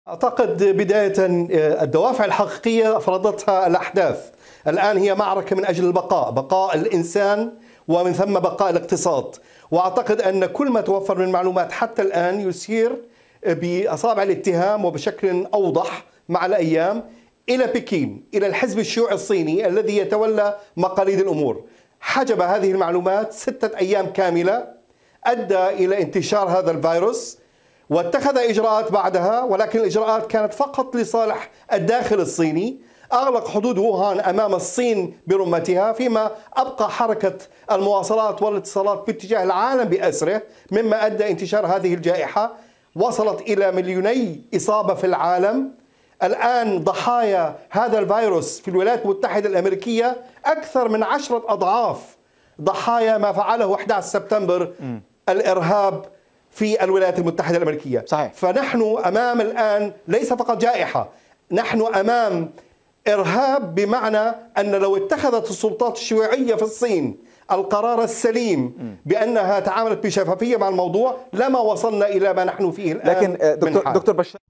أعتقد بداية الدوافع الحقيقية فرضتها الأحداث. الآن هي معركة من أجل البقاء، بقاء الإنسان ومن ثم بقاء الاقتصاد. وأعتقد أن كل ما توفر من معلومات حتى الآن يسير بأصابع الاتهام وبشكل أوضح مع الأيام إلى بكين، إلى الحزب الشيوعي الصيني الذي يتولى مقاليد الأمور. حجب هذه المعلومات 6 أيام كاملة، أدى إلى انتشار هذا الفيروس، واتخذ إجراءات بعدها، ولكن الإجراءات كانت فقط لصالح الداخل الصيني. أغلق حدود ووهان أمام الصين برمتها، فيما أبقى حركة المواصلات والاتصالات باتجاه العالم بأسره، مما أدى انتشار هذه الجائحة. وصلت إلى 2 إصابة في العالم. الآن ضحايا هذا الفيروس في الولايات المتحدة الأمريكية أكثر من 10 أضعاف ضحايا ما فعله 11 سبتمبر الإرهاب في الولايات المتحدة الأمريكية. صحيح. فنحن أمام الآن ليس فقط جائحة، نحن أمام إرهاب، بمعنى أن لو اتخذت السلطات الشيوعية في الصين القرار السليم بأنها تعاملت بشفافية مع الموضوع لما وصلنا إلى ما نحن فيه الآن. لكن دكتور بشار